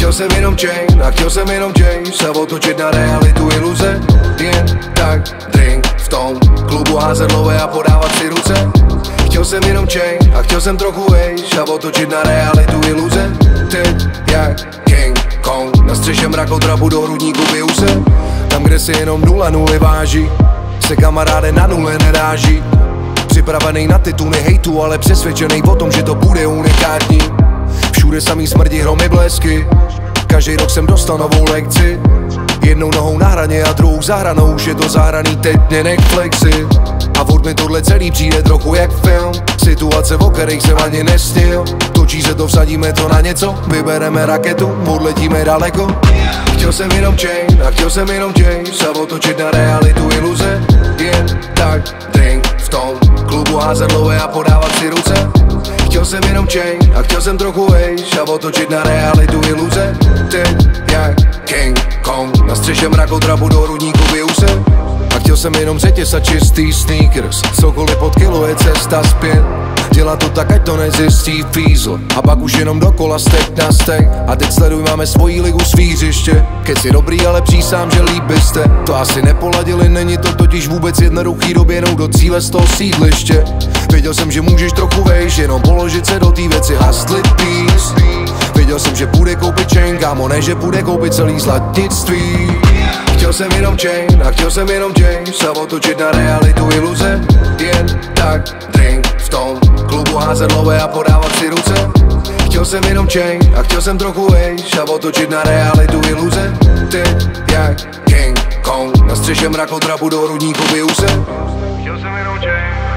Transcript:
Chtěl jsem jenom chain a chtěl jsem jenom chase a otočit na realitu iluze. Jen tak drink v tom klubu, házet love a podávat si ruce. Chtěl jsem jenom chain a chtěl jsem trochu vejš a otočit na realitu iluze. Teď jak King Kong na střeše mrakodrapu, do hrudníku biju se. Tam, kde si jenom nula nuly váží, se kamaráde na nule neráží. Připravený na tituly hejtu, ale přesvědčený o tom, že to bude unikátní. Všude samý smrdí, hromy, blesky. Každý rok jsem dostal novou lekci. Jednou nohou na hraně a druhou za hranou, už je to zahraný, teď mě nech flexi. A furt mi tohle celý přijde trochu jak film. Situace, o kterých jsem ani nesnil. Točí se to, vsadíme to na něco, vybereme raketu, odletíme daleko. Chtěl jsem jenom chain a chtěl jsem jenom chase a otočit na realitu iluze. Jen tak drink v tom klubu, házet love a podávat si ruce. Chtěl jsem jenom chain a chtěl jsem trochu vejš a otočit na realitu iluze. Teď jak King Kong na střeše mrakodrapu, do hrudníku biju se. A chtěl jsem jenom řetěz a čistý sneakers, cokoliv pod kilo je cesta zpět. Dělá to tak, ať to nezjistí fízl, a pak už jenom dokola stek na stek. A teď sleduj, máme svojí ligu, svý hřiště. Keci dobrý, ale přísám, že líp byste to asi nepoladili, není to totiž vůbec jednoduchý doběhnout do cíle z toho sídliště. Věděl jsem, že můžeš trochu vejš, jenom položit se do té věci, hustlit peace. Věděl jsem, že půjde koupit chain, kámo, ne, že půjde koupit celý zlatictví. Chtěl jsem jenom chain a chtěl jsem jenom chase a otočit na realitu iluze. Jen tak drink v tom klubu, házet love a podávat si ruce. Chtěl jsem jenom chain a chtěl jsem trochu vejš a otočit na realitu iluze. Teď jak King Kong na střeše mrakodrapu, do hrudníku biju se. Chtěl jsem jenom chain